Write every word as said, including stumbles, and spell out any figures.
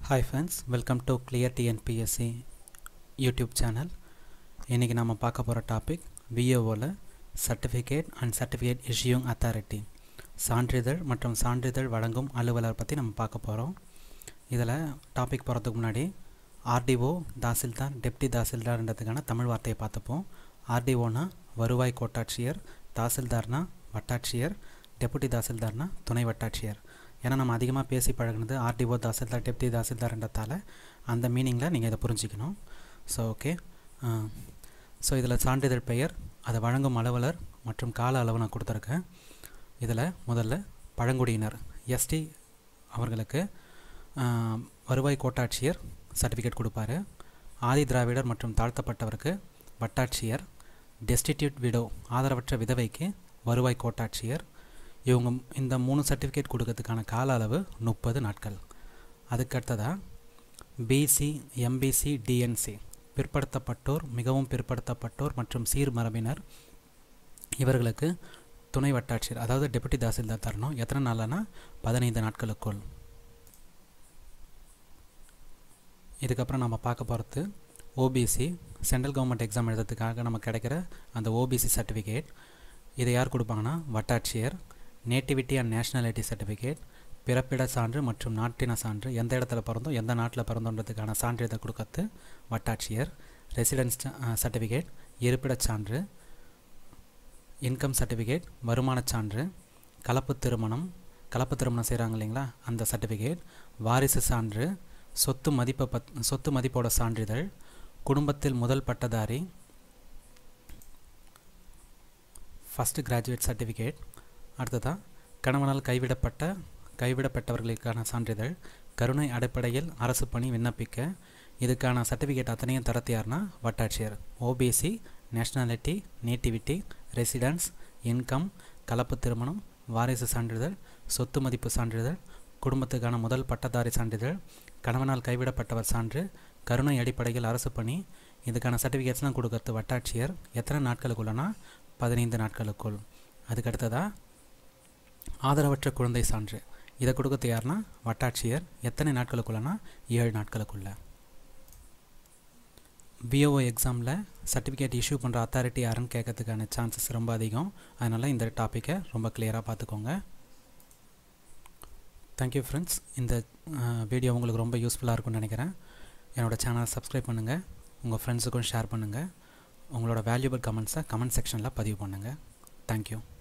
Hi friends, welcome to Clear T N P S C YouTube channel. இன்னைக்கு நாம பார்க்க போற டாபிக் V A O ல Certificate and Certificate Issuing Authority சான்றிதழ் மற்றும் சான்றிதழ் வழங்கும் அலுவலர் பத்தி நம்ம பார்க்க போறோம். இதல டாபிக் போறதுக்கு முன்னாடி R D O தாசில்தார் டெப்டி தாசில்தார்ன்றதுக்கான தமிழ் வார்த்தையை பார்த்துப்போம். R D O னா வருவாய் கோட்டாட்சியர், தாசில்தார்னா வட்டாட்சியர், டெப்டி தாசில்தார்னா துணை வட்டாட்சியர். ஏன்னா நம்ம அதிகமாக பேசி பழகுனது R D O தாசில்தார் டெப்டி தாசில்தார்ன்றதால அந்த மீனிங்கில் நீங்கள் இதை புரிஞ்சிக்கணும். ஸோ ஓகே ஸோ இதில் சான்றிதழ் பெயர், அதை வழங்கும் அலுவலர் மற்றும் கால அளவு நான் கொடுத்துருக்கேன். இதில் முதல்ல பழங்குடியினர் எஸ்டி அவர்களுக்கு வருவாய் கோட்டாட்சியர் சர்டிஃபிகேட் கொடுப்பாரு. ஆதி திராவிடர் மற்றும் தாழ்த்தப்பட்டவருக்கு வட்டாட்சியர், டெஸ்டிடியூட் விடோ ஆதரவற்ற விதவைக்கு வருவாய் கோட்டாட்சியர். இவங்க இந்த மூணு சர்டிஃபிகேட் கொடுக்கறதுக்கான கால அளவு முப்பது நாட்கள். அதுக்கடுத்ததாக பிசி, எம்பிசி, டிஎன்சி பிற்படுத்தப்பட்டோர், மிகவும் பிற்படுத்தப்பட்டோர் மற்றும் சீர்மரபினர் இவர்களுக்கு துணை வட்டாட்சியர் அதாவது டெப்டி தாசில்தார் தரணும். எத்தனை நாள்னா பதினைந்து நாட்களுக்குள். இதுக்கப்புறம் நம்ம பார்க்க போகிறது ஓபிசி, சென்ட்ரல் கவர்மெண்ட் எக்ஸாம் எழுதுறதுக்காக நமக்கு கிடைக்கிற அந்த ஓபிசி சர்டிஃபிகேட். இதை யார் கொடுப்பாங்கன்னா வட்டாட்சியர். நேட்டிவிட்டி அண்ட் நேஷ்னாலிட்டி சர்டிஃபிகேட், பிறப்பிட சான்று மற்றும் நாட்டின சான்று, எந்த இடத்துல பிறந்தோம் எந்த நாட்டில் பிறந்தோன்றதுக்கான சான்றிதழ் கொடுக்கறது வட்டாட்சியர். ரெசிடென்ஸ் சர்டிஃபிகேட், இருப்பிடச் சான்று. இன்கம் சர்டிஃபிகேட், வருமானச் சான்று. கலப்பு திருமணம் கலப்பு திருமணம் செய்கிறாங்க இல்லைங்களா அந்த சர்டிஃபிகேட். வாரிசு சான்று, சொத்து மதிப்பை பத் சொத்து மதிப்போட சான்றிதழ். குடும்பத்தில் முதல் பட்டதாரி, ஃபஸ்ட் கிராஜுவேட் சர்டிஃபிகேட். அடுத்ததாக கணவனால் கைவிடப்பட்ட கைவிடப்பட்டவர்களுக்கான சான்றிதழ். கருணை அடிப்படையில் அரசு பணி விண்ணப்பிக்க இதுக்கான சர்டிஃபிகேட் அத்தனையும் தரத்து யாருன்னா வட்டாட்சியர். OBC, nationality, nativity, residence, income, கலப்பு திருமணம், வாரிசு சான்றிதழ், சொத்து மதிப்பு சான்றிதழ், குடும்பத்துக்கான முதல் பட்டதாரி சான்றிதழ், கணவனால் கைவிடப்பட்டவர் சான்று, கருணை அடிப்படையில் அரசு பணி. இதுக்கான சர்டிஃபிகேட்ஸ்லாம் கொடுக்கறது வட்டாட்சியர். எத்தனை நாட்களுக்குள்ளனா பதினைந்து நாட்களுக்குள். அதுக்கடுத்ததாக ஆதரவற்ற குழந்தை சான்று, இதை கொடுக்கறது யாருன்னா வட்டாட்சியர். எத்தனை நாட்களுக்குள்ளனா ஏழு நாட்களுக்குள்ள. V A O எக்ஸாமில் சர்டிஃபிகேட் இஷ்யூ பண்ணுற அத்தாரிட்டி யாருன்னு கேட்கறதுக்கான சான்சஸ் ரொம்ப அதிகம். அதனால் இந்த டாப்பிக்கை ரொம்ப கிளியராக பார்த்துக்கோங்க. Thank you friends. இந்த வீடியோ உங்களுக்கு ரொம்ப யூஸ்ஃபுல்லாக இருக்கும்னு நினைக்கிறேன். என்னோடய சேனலை சப்ஸ்கிரைப் பண்ணுங்கள், உங்கள் ஃப்ரெண்ட்ஸுக்கும் ஷேர் பண்ணுங்கள். உங்களோட வேல்யூபிள் கமெண்ட்ஸை கமெண்ட் செக்ஷனில் பதிவு பண்ணுங்கள். தேங்க்யூ.